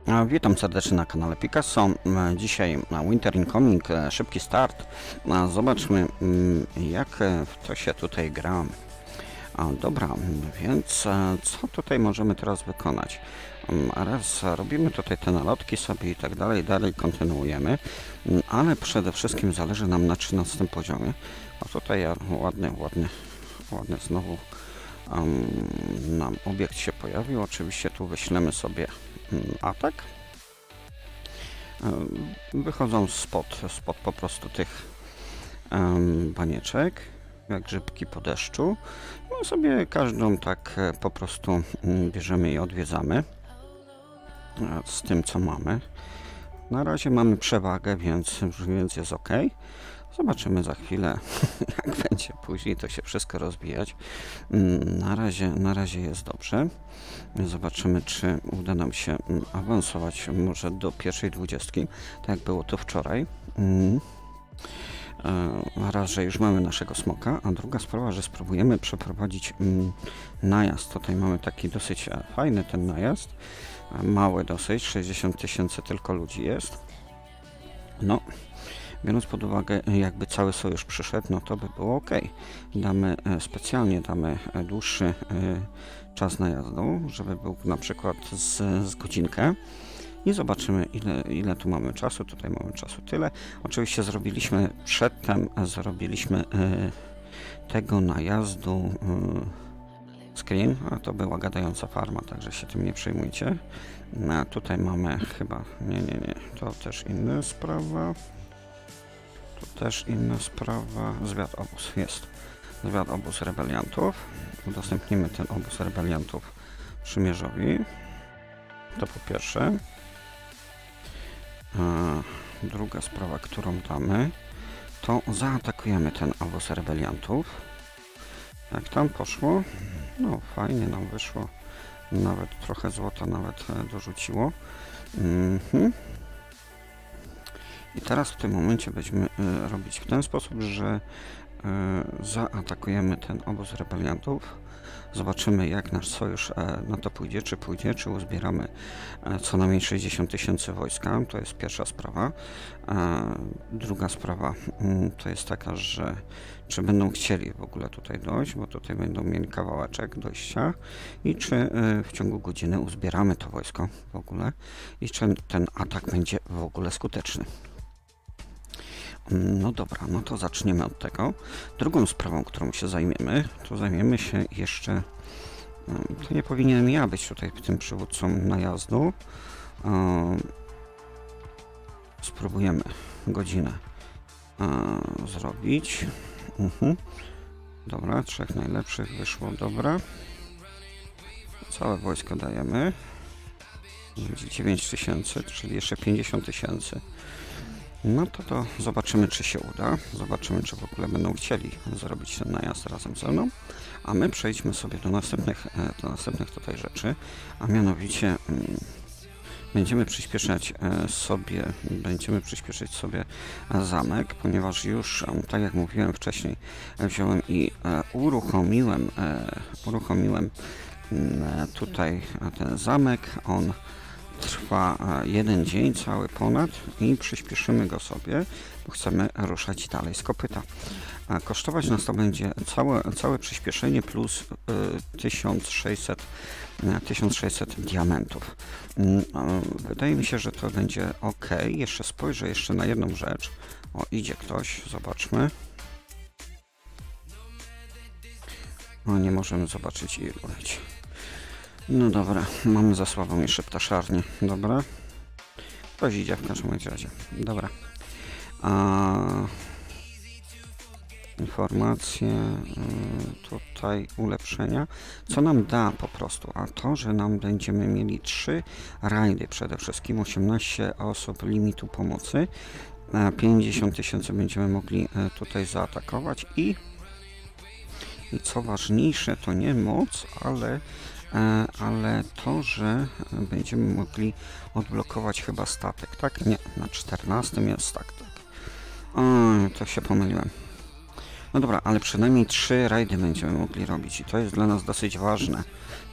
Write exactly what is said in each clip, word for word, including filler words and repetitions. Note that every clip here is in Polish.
A, Witam serdecznie na kanale Picasso. E, Dzisiaj na Winter Incoming, e, szybki start. A, Zobaczmy, mm, jak e, w to się tutaj gra. A, Dobra, więc e, co tutaj możemy teraz wykonać? Mm, Raz robimy tutaj te nalotki sobie i tak dalej, dalej kontynuujemy, Mm, ale przede wszystkim zależy nam na trzynastym poziomie. A tutaj ja, ładny, ładny, ładny znowu um, nam obiekt się pojawił. Oczywiście tu wyślemy sobie mm, atak. Wychodzą spod, spod po prostu tych um, banieczek, jak grzybki po deszczu. No sobie każdą tak e, po prostu mm, bierzemy i odwiedzamy e, z tym, co mamy. Na razie mamy przewagę, więc, więc jest ok. Zobaczymy za chwilę, jak będzie później to się wszystko rozwijać. Mm, Na razie, na razie jest dobrze. Zobaczymy, czy uda nam się mm, awansować może do pierwszej dwudziestki, tak jak było to wczoraj. Mm. E, Raz, że już mamy naszego smoka, a druga sprawa, że spróbujemy przeprowadzić mm, najazd. Tutaj mamy taki dosyć e, fajny ten najazd. E, Mały dosyć, sześćdziesiąt tysięcy tylko ludzi jest. No, biorąc pod uwagę, jakby cały sojusz przyszedł, no to by było ok. Damy, e, specjalnie damy e, dłuższy e, czas najazdu, żeby był na przykład z, z godzinkę i zobaczymy, ile, ile tu mamy czasu. Tutaj mamy czasu tyle. Oczywiście zrobiliśmy przedtem, zrobiliśmy e, tego najazdu e, screen, a to była gadająca farma, także się tym nie przejmujcie. A tutaj mamy chyba, nie, nie, nie, to też inna sprawa. To też inna sprawa. Zwiat obóz jest. Zwiat obóz rebeliantów. Udostępnimy ten obóz rebeliantów przymierzowi. To po pierwsze. A druga sprawa, którą damy, to zaatakujemy ten obóz rebeliantów. Jak tam poszło? No fajnie nam wyszło. Nawet trochę złota nawet dorzuciło. Mhm. I teraz w tym momencie będziemy y, robić w ten sposób, że y, zaatakujemy ten obóz rebeliantów. Zobaczymy, jak nasz sojusz e, na to pójdzie, czy pójdzie, czy uzbieramy e, co najmniej sześćdziesiąt tysięcy wojska. To jest pierwsza sprawa. E, druga sprawa mm, to jest taka, że czy będą chcieli w ogóle tutaj dojść, bo tutaj będą mieli kawałeczek dojścia i czy e, w ciągu godziny uzbieramy to wojsko w ogóle i czy ten atak będzie w ogóle skuteczny. No dobra, no to zaczniemy od tego. Drugą sprawą, którą się zajmiemy, to zajmiemy się jeszcze... To nie powinienem ja być tutaj tym przywódcą najazdu. Spróbujemy godzinę zrobić. Uh-huh. Dobra, trzech najlepszych wyszło, dobra. Całe wojsko dajemy. Będzie dziewięć tysięcy, czyli jeszcze pięćdziesiąt tysięcy. No to to zobaczymy, czy się uda. Zobaczymy, czy w ogóle będą chcieli zrobić ten najazd razem ze mną. A my przejdźmy sobie do następnych, do następnych tutaj rzeczy. A mianowicie mm, będziemy przyspieszać sobie, będziemy przyspieszyć sobie zamek, ponieważ już, tak jak mówiłem wcześniej, wziąłem i uruchomiłem, uruchomiłem tutaj ten zamek. On trwa jeden dzień cały ponad i przyspieszymy go sobie, bo chcemy ruszać dalej z kopyta. A kosztować nas to będzie całe, całe przyspieszenie plus y, tysiąc sześćset diamentów. Y, wydaje mi się, że to będzie ok. Jeszcze spojrzę jeszcze na jedną rzecz. O, idzie ktoś, zobaczmy. No, nie możemy zobaczyć ilu leci. No dobra, mamy za słabą jeszcze ptaszarnię. Dobra. Ktoś idzie w każdym razie. Dobra. A... Informacje. Y, tutaj ulepszenia. Co nam da po prostu? A to, że nam będziemy mieli trzy rajdy przede wszystkim. osiemnaście osób limitu pomocy. pięćdziesiąt tysięcy będziemy mogli tutaj zaatakować i i co ważniejsze, to nie moc, ale ale to, że będziemy mogli odblokować chyba statek, tak? Nie, na czternastym jest tak, tak. O, to się pomyliłem. No dobra, ale przynajmniej trzy rajdy będziemy mogli robić i to jest dla nas dosyć ważne,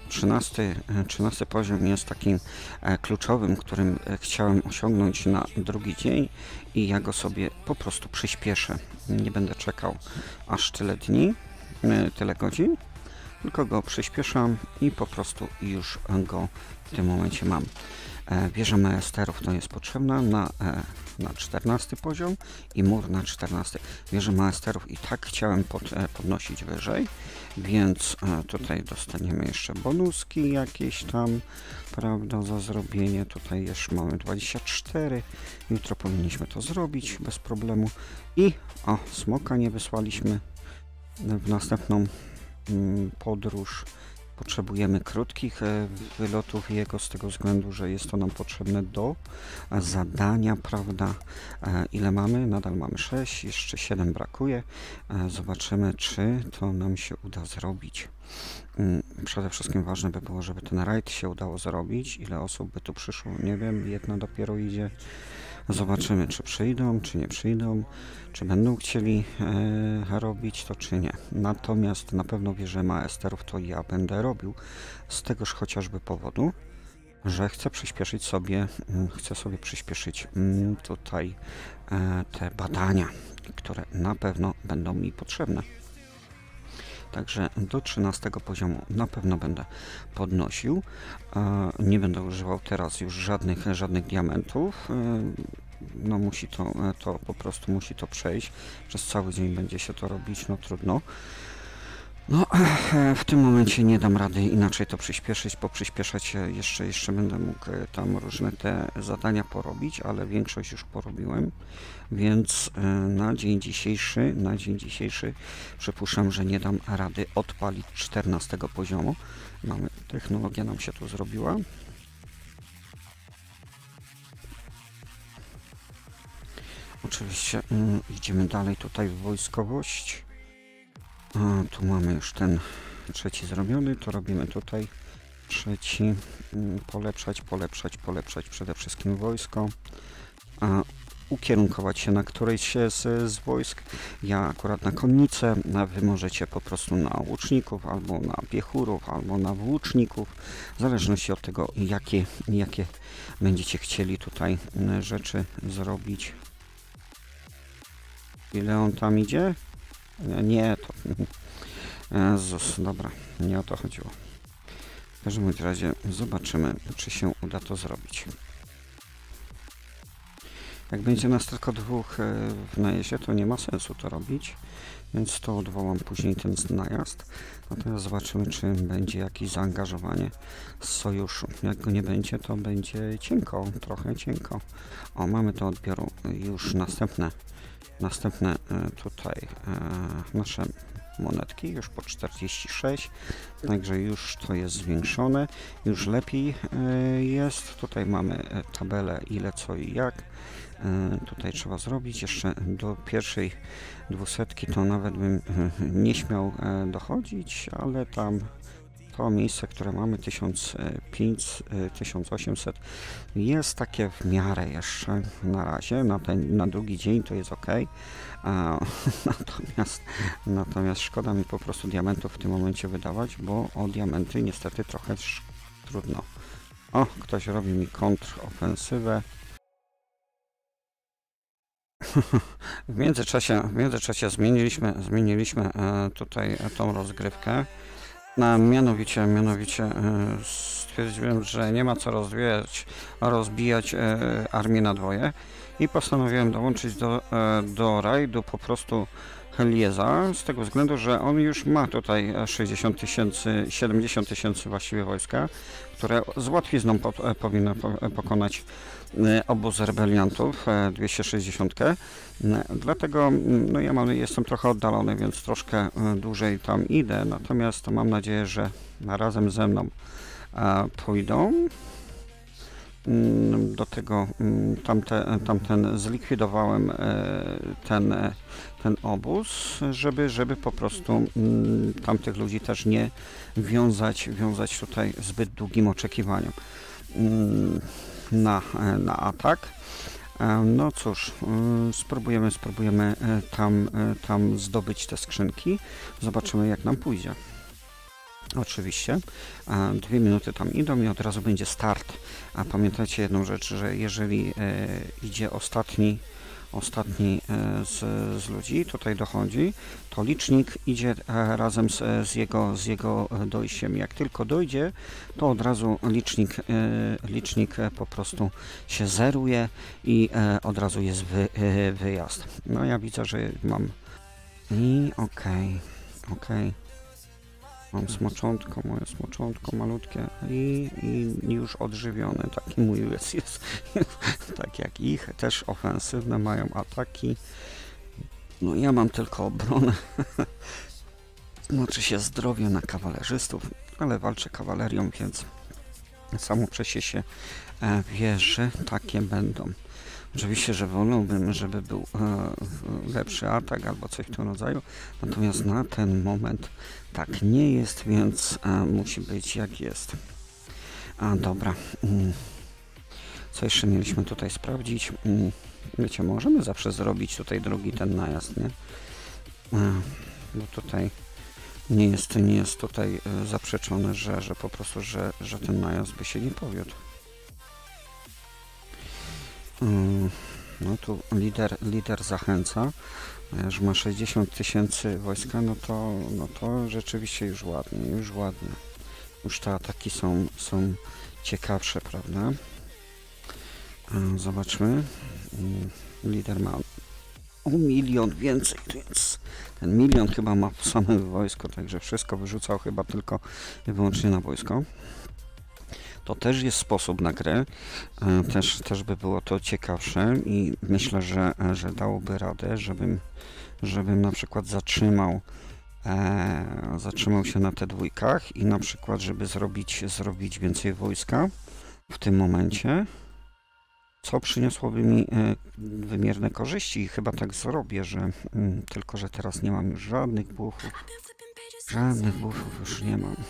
trzynasty, trzynasty poziom jest takim kluczowym, którym chciałem osiągnąć na drugi dzień i ja go sobie po prostu przyspieszę. Nie będę czekał aż tyle dni, tyle godzin, tylko go przyspieszam i po prostu już go w tym momencie mam. Wieża maesterów to jest potrzebna na, na czternasty poziom i mur na czternasty. Wieżę maesterów i tak chciałem pod, podnosić wyżej, więc tutaj dostaniemy jeszcze bonuski jakieś tam, prawda, za zrobienie. Tutaj jeszcze mamy dwadzieścia cztery, jutro powinniśmy to zrobić bez problemu. I o, smoka nie wysłaliśmy w następną mm, podróż. Potrzebujemy krótkich wylotów jego z tego względu, że jest to nam potrzebne do zadania, prawda? Ile mamy? Nadal mamy sześć, jeszcze siedem brakuje. Zobaczymy, czy to nam się uda zrobić. Przede wszystkim ważne by było, żeby ten rajd się udało zrobić. Ile osób by tu przyszło? Nie wiem, jedna dopiero idzie. Zobaczymy, czy przyjdą, czy nie przyjdą, czy będą chcieli e, robić to, czy nie. Natomiast na pewno wieżę maesterów to ja będę robił z tegoż chociażby powodu, że chcę przyspieszyć sobie, chcę sobie przyspieszyć tutaj e, te badania, które na pewno będą mi potrzebne. Także do trzynastego poziomu na pewno będę podnosił. Nie będę używał teraz już żadnych, żadnych diamentów. No musi to, to po prostu musi to przejść. Przez cały dzień będzie się to robić, no trudno. No, w tym momencie nie dam rady inaczej to przyspieszyć, bo przyspieszać jeszcze, jeszcze będę mógł tam różne te zadania porobić, ale większość już porobiłem, więc na dzień dzisiejszy, na dzień dzisiejszy przypuszczam, że nie dam rady odpalić czternastego poziomu. Mamy, technologia nam się tu zrobiła. Oczywiście mm, idziemy dalej tutaj w wojskowość. A, tu mamy już ten trzeci zrobiony, to robimy tutaj trzeci, polepszać, polepszać, polepszać przede wszystkim wojsko, a ukierunkować się na którejś z, z wojsk. Ja akurat na konnicę, a wy możecie po prostu na łuczników, albo na piechurów, albo na włóczników, w zależności od tego, jakie, jakie będziecie chcieli tutaj rzeczy zrobić. Ile on tam idzie? Nie, to... Jezus, dobra, nie o to chodziło. W każdym razie zobaczymy, czy się uda to zrobić. Jak będzie nas tylko dwóch w najeździe, to nie ma sensu to robić, więc to odwołam później ten najazd. Natomiast zobaczymy, czy będzie jakieś zaangażowanie z sojuszu. Jak go nie będzie, to będzie cienko, trochę cienko. O, mamy do odbioru już następne Następne tutaj nasze monetki, już po czterdzieści sześć, także już to jest zwiększone, już lepiej jest. Tutaj mamy tabelę ile, co i jak. Tutaj trzeba zrobić jeszcze do pierwszej dwusetki, to nawet bym nie śmiał dochodzić, ale tam to miejsce, które mamy tysiąc pięćset, tysiąc osiemset jest takie w miarę jeszcze na razie, na, ten, na drugi dzień to jest ok. A, natomiast, natomiast szkoda mi po prostu diamentów w tym momencie wydawać, bo o diamenty niestety trochę trudno. O, ktoś robi mi kontrofensywę. W międzyczasie, w międzyczasie zmieniliśmy, zmieniliśmy tutaj tą rozgrywkę. No, mianowicie, mianowicie e, stwierdziłem, że nie ma co rozwijać, rozbijać e, armii na dwoje i postanowiłem dołączyć do, e, do rajdu po prostu Helieza, z tego względu, że on już ma tutaj sześćdziesiąt tysięcy, siedemdziesiąt tysięcy właściwie wojska, które z łatwizną po, e, powinno po, pokonać e, obóz rebeliantów, e, dwieście sześćdziesiąt. E, dlatego no ja mam, jestem trochę oddalony, więc troszkę e, dłużej tam idę, natomiast mam nadzieję, że razem ze mną e, pójdą. Do tego tamte, tamten zlikwidowałem ten, ten obóz, żeby, żeby po prostu tamtych ludzi też nie wiązać, wiązać tutaj zbyt długim oczekiwaniem na, na atak. No cóż, spróbujemy, spróbujemy tam, tam zdobyć te skrzynki. Zobaczymy, jak nam pójdzie. Oczywiście. A dwie minuty tam idą i od razu będzie start. A pamiętajcie jedną rzecz, że jeżeli e, idzie ostatni, ostatni e, z, z ludzi, tutaj dochodzi, to licznik idzie e, razem z, z, jego, z jego dojściem. Jak tylko dojdzie, to od razu licznik, e, licznik e, po prostu się zeruje i e, od razu jest wy, e, wyjazd. No ja widzę, że mam i okej, okay, okej. Okay. Mam smoczątko, moje smoczątko malutkie i, i już odżywione. Taki mój jest, jest, jest tak jak ich, też ofensywne mają ataki. No ja mam tylko obronę. Znaczy się zdrowie na kawalerzystów, ale walczę kawalerią, więc samo przecie się e, wie, że takie będą. Oczywiście, że wolałbym, żeby był e, lepszy atak albo coś w tym rodzaju, natomiast na ten moment tak nie jest, więc e, musi być jak jest. A dobra, mm. co jeszcze mieliśmy tutaj sprawdzić? Mm. Wiecie, możemy zawsze zrobić tutaj drugi ten najazd, nie? E, bo tutaj nie jest, nie jest tutaj e, zaprzeczone, że, że po prostu, że, że ten najazd by się nie powiódł. No tu lider, lider zachęca, że ma sześćdziesiąt tysięcy wojska, no to, no to rzeczywiście już ładnie, już ładnie. Już te ataki są, są ciekawsze, prawda? Zobaczmy. Lider ma o milion więcej, więc ten milion chyba ma w samym wojsku, także wszystko wyrzucał chyba tylko i wyłącznie na wojsko. To też jest sposób na grę, też, też by było to ciekawsze i myślę, że, że dałoby radę, żebym, żebym na przykład zatrzymał, e, zatrzymał się na te dwójkach i na przykład, żeby zrobić, zrobić więcej wojska w tym momencie, co przyniosłoby mi e, wymierne korzyści i chyba tak zrobię, że m, tylko, że teraz nie mam już żadnych buffów, żadnych buffów już nie mam.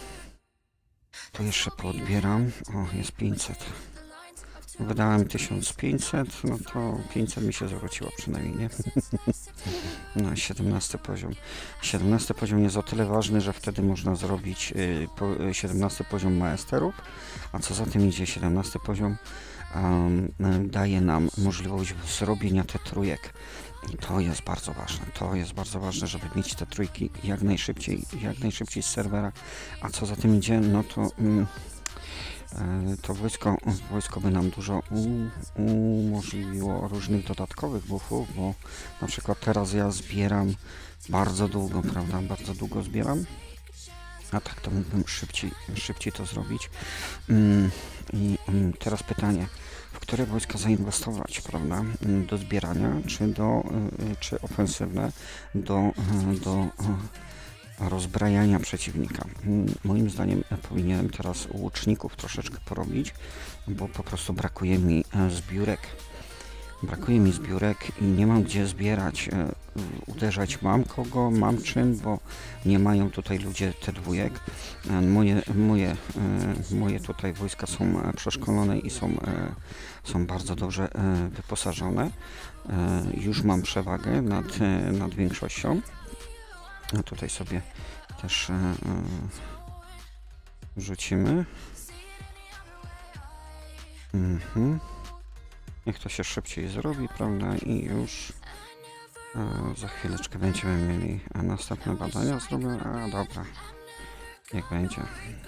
To jeszcze poodbieram. O, jest pięćset. Wydałem tysiąc pięćset, no to pięćset mi się zwróciło przynajmniej, nie? No, siedemnasty poziom. siedemnasty poziom jest o tyle ważny, że wtedy można zrobić y, po, siedemnasty poziom maesterów, a co za tym idzie, siedemnasty poziom um, daje nam możliwość zrobienia te trójek. I to jest bardzo ważne, to jest bardzo ważne, żeby mieć te trójki jak najszybciej, jak najszybciej z serwera, a co za tym idzie, no to mm, e, to wojsko, wojsko by nam dużo u, umożliwiło różnych dodatkowych buffów, bo na przykład teraz ja zbieram bardzo długo, prawda, bardzo długo zbieram, a tak to mógłbym szybciej, szybciej to zrobić. Mm, I mm, teraz pytanie. W które wojska zainwestować, prawda, do zbierania, czy do, czy ofensywne, do, do rozbrajania przeciwnika. Moim zdaniem powinienem teraz łuczników troszeczkę porobić, bo po prostu brakuje mi zbiórek. Brakuje mi zbiórek i nie mam gdzie zbierać. Uderzać mam kogo, mam czym, bo nie mają tutaj ludzie te dwójek. Moje, moje, moje tutaj wojska są przeszkolone i są, są bardzo dobrze wyposażone. Już mam przewagę nad, nad większością. A tutaj sobie też rzucimy. Mhm. Niech to się szybciej zrobi, prawda? I już e, za chwileczkę będziemy mieli następne badania zrobione. A dobra, niech będzie.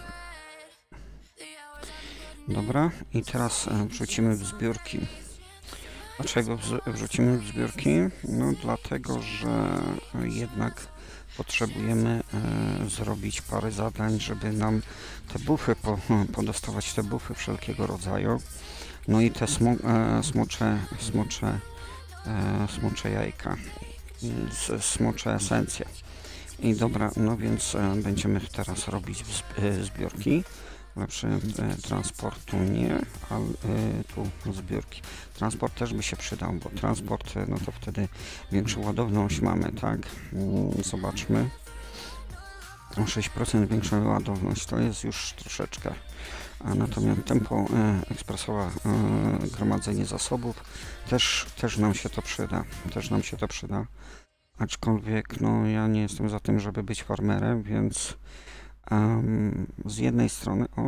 Dobra, i teraz e, wrzucimy w zbiórki. Dlaczego wrzucimy w zbiórki? No dlatego, że jednak potrzebujemy e, zrobić parę zadań, żeby nam te buffy, po, podostawać te buffy wszelkiego rodzaju. No i te smu, e, smocze, smocze, e, smocze jajka, s, smocze esencje. I dobra, no więc e, będziemy teraz robić zb, e, zbiórki. Lepszy e, transportu nie, ale e, tu zbiórki. Transport też by się przydał, bo transport, no to wtedy większą ładowność mamy, tak? Zobaczmy. O sześć procent większą ładowność, to jest już troszeczkę. A natomiast tempo e, ekspresowe e, gromadzenie zasobów też, też nam się to przyda, też nam się to przyda. Aczkolwiek no ja nie jestem za tym, żeby być farmerem, więc Um, z jednej strony, o,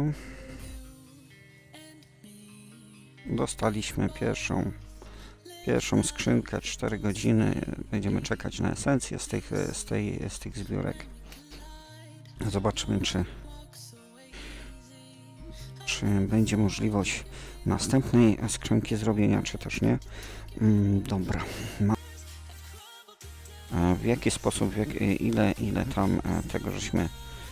dostaliśmy pierwszą, pierwszą skrzynkę, cztery godziny, będziemy czekać na esencję z tych, z tej, z tych zbiórek. Zobaczymy, czy, czy będzie możliwość następnej skrzynki zrobienia, czy też nie. Um, dobra. Ma w jaki sposób, w jak, ile, ile tam tego żeśmy,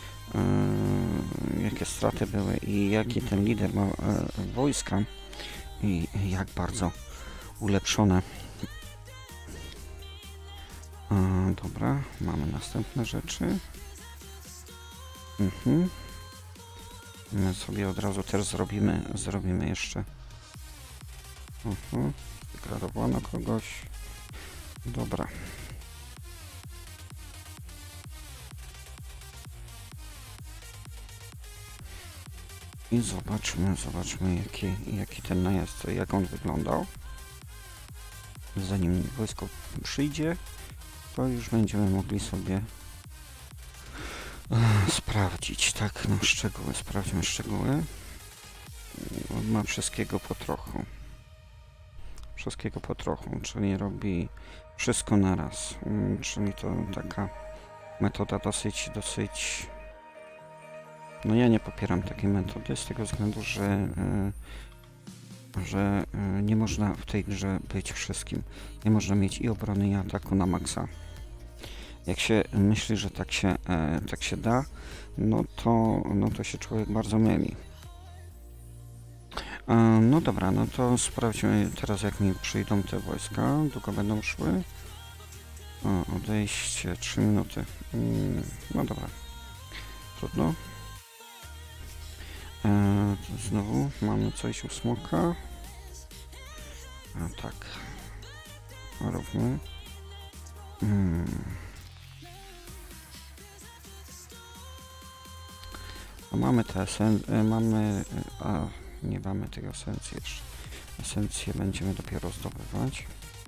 yy, jakie straty były i jaki ten lider ma yy, wojska i jak bardzo ulepszone. Yy, dobra, mamy następne rzeczy. Mhm. My sobie od razu też zrobimy, zrobimy jeszcze. Mhm. Zdegradowano kogoś. Dobra. I zobaczmy, zobaczmy jaki, jaki ten najazd, jak on wyglądał. Zanim wojsko przyjdzie, to już będziemy mogli sobie e, sprawdzić, tak, no szczegóły, sprawdźmy szczegóły. On ma wszystkiego po trochu. Wszystkiego po trochu, czyli robi wszystko na raz. Mm, czyli to taka metoda dosyć, dosyć... No ja nie popieram takiej metody z tego względu, że, yy, że yy, nie można w tej grze być wszystkim. Nie można mieć i obrony, i ataku na maksa. Jak się myśli, że tak się, yy, tak się da, no to, no to się człowiek bardzo myli. Yy, no dobra, no to sprawdźmy teraz, jak mi przyjdą te wojska. Długo będą szły. O, odejście trzy minuty. Yy, no dobra. Trudno. Eee, znowu mamy coś u smoka. A tak. Róbmy. Hmm. A mamy te esencje, mamy... A, nie mamy tej esencji jeszcze. Esencję będziemy dopiero zdobywać.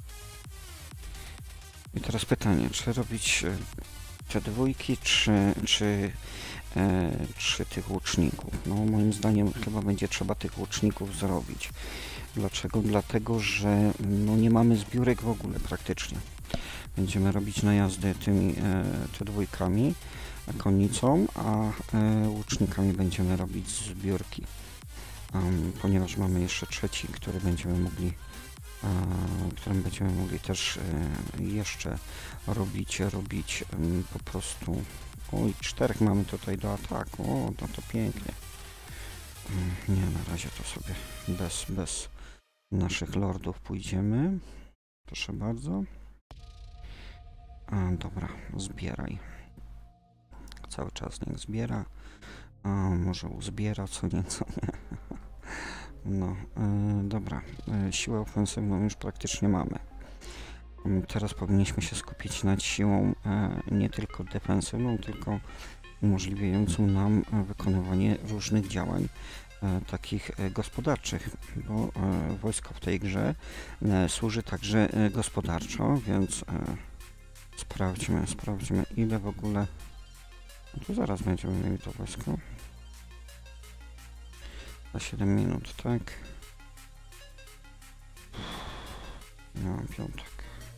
I teraz pytanie, czy robić te dwójki, czy... czy E, czy tych łuczników. No moim zdaniem chyba będzie trzeba tych łuczników zrobić. Dlaczego? Dlatego, że no, nie mamy zbiórek w ogóle praktycznie. Będziemy robić najazdy tymi e, te dwójkami, konnicą, a e, łucznikami będziemy robić zbiórki. Um, ponieważ mamy jeszcze trzeci, który będziemy mogli e, którym będziemy mogli też e, jeszcze robić, robić e, po prostu. Oj, czterech mamy tutaj do ataku. O, no to pięknie. Nie, na razie to sobie bez, bez naszych lordów pójdziemy. Proszę bardzo. A, dobra, zbieraj. Cały czas niech zbiera. A, może uzbiera co nieco, nie? No, yy, dobra. Yy, siłę ofensywną już praktycznie mamy. Teraz powinniśmy się skupić nad siłą e, nie tylko defensywną, tylko umożliwiającą nam wykonywanie różnych działań e, takich e, gospodarczych, bo e, wojsko w tej grze e, służy także e, gospodarczo, więc e, sprawdźmy, sprawdźmy ile w ogóle... No tu zaraz będziemy mieli to wojsko. Za siedem minut, tak? Nie mam piątek.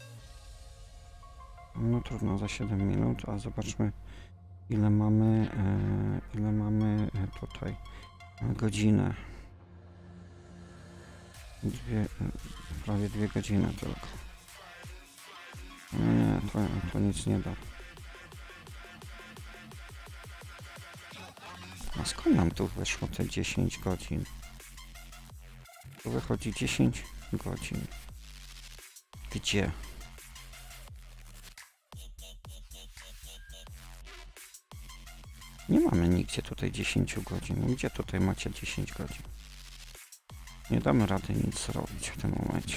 No trudno, za siedem minut, a zobaczmy ile mamy, e, ile mamy tutaj godzinę. Dwie, e, prawie dwie godziny tylko. No nie, to, to nic nie da. A skąd nam tu wyszło te dziesięć godzin? Tu wychodzi dziesięć godzin. Gdzie? Nie mamy nigdzie tutaj dziesięć godzin. Gdzie tutaj macie dziesięć godzin? Nie damy rady nic zrobić w tym momencie.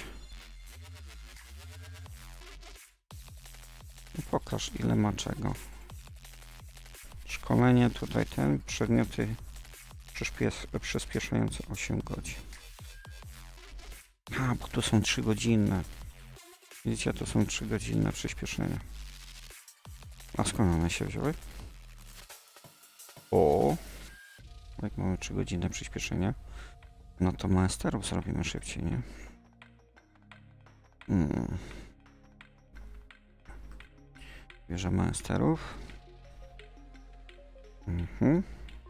Pokaż ile ma czego. Szkolenie tutaj ten, przedmioty przyspieszające osiem godzin. A, bo tu są trzy godzinne. Widzicie, to są trzy godzinne przyspieszenia. A skąd one się wzięły? O, jak mamy trzy godziny przyspieszenia, no to maesterów zrobimy szybciej, nie? Hmm. Wieża maesterów. Mhm.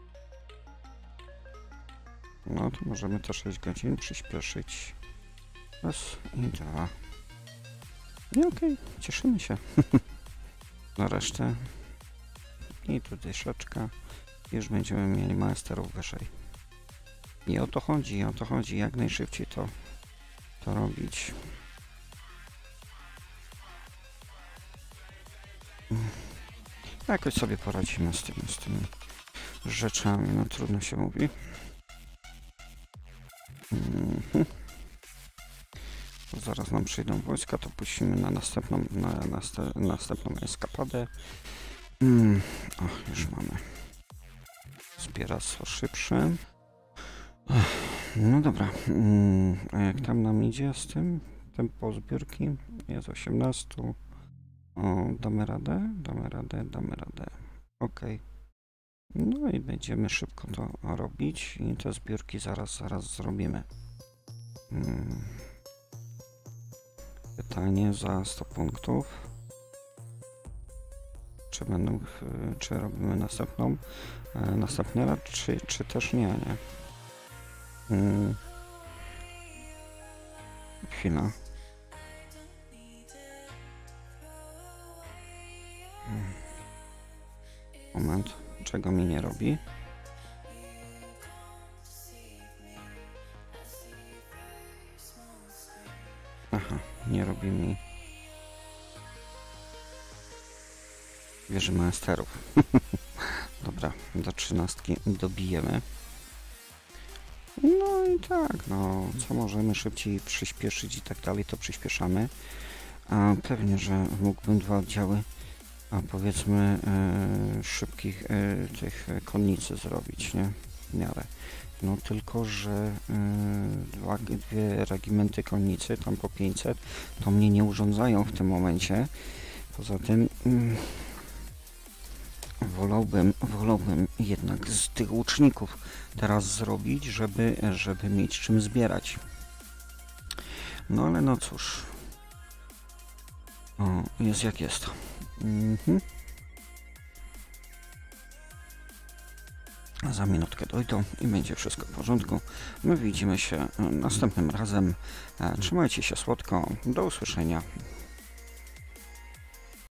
No to możemy te sześć godzin przyspieszyć. Raz i dwa. I okej, okay, cieszymy się. Na resztę. I tu dyszeczka. Już będziemy mieli maesterów wyżej. I o to chodzi, o to chodzi. Jak najszybciej to, to robić. Jakoś sobie poradzimy z tymi, z tymi rzeczami. No trudno się mówi. Mhm. Zaraz nam przyjdą wojska, to puścimy na następną, na naste, następną eskapadę. Mm. O, już mamy. Zbieractwo szybsze. No dobra. Mm. A jak tam nam idzie z tym? Tempo zbiórki jest osiemnaście. O, damy radę? Damy radę, damy radę. Ok. No i będziemy szybko to robić i te zbiórki zaraz, zaraz zrobimy. Hmm. Pytanie za sto punktów. Czy będą, czy robimy następną, e, następny raz, czy, czy też nie, nie? Hmm. Chwila. Hmm. Moment, czego mi nie robi? Aha, nie robi mi wieży maesterów. Dobra, do trzynastki dobijemy. No i tak, no, co możemy szybciej przyspieszyć i tak dalej, to przyspieszamy. A pewnie, że mógłbym dwa oddziały, a powiedzmy e, szybkich e, tych konnicy zrobić, nie? W miarę. No tylko, że e, dwa, dwie regimenty konnicy, tam po pięćset, to mnie nie urządzają w tym momencie. Poza tym mm, wolałbym, wolałbym jednak z tych łuczników teraz zrobić, żeby, żeby mieć czym zbierać. No ale no cóż. O, jest jak jest. Mhm. Za minutkę dojdą i będzie wszystko w porządku. My widzimy się następnym razem. Trzymajcie się słodko. Do usłyszenia.